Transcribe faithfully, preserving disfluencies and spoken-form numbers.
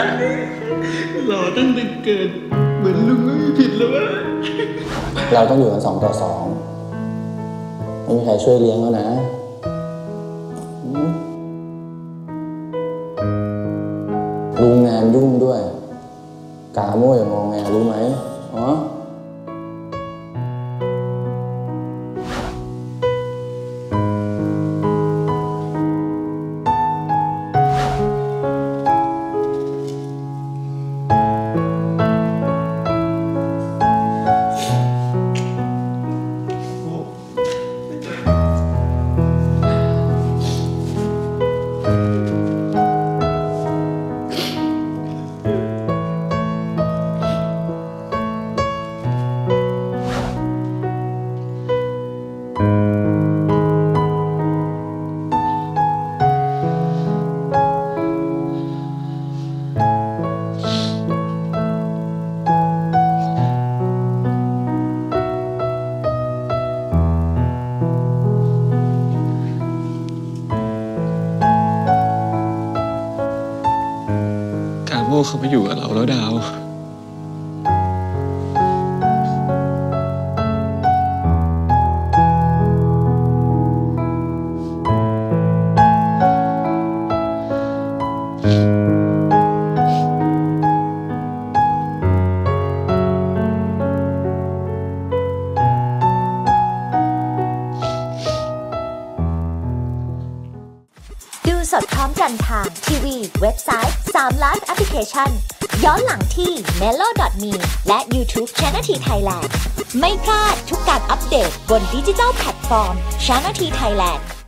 หล่อตั้งแต่เกิดเหมือนลุงไม่มีผิดเลยวะเราต้องอยู่กันสองต่อสองไม่มีใครช่วยเลี้ยงแล้วนะลุงงานยุ่งด้วยกาโม่อย่างงอแงรู้ไหมอ๋โม่เขามาอยู่กับเราแล้วดาวดูสดพร้อมกันทางทีวีเว็บไซต์สามไลฟ์แอปพลิเคชันย้อนหลังที่ เมโล ดอท มี และ YouTube Channel T Thailand ไม่พลาดทุกการอัปเดตบนดิจิทัลแพลตฟอร์ม Channel T Thailand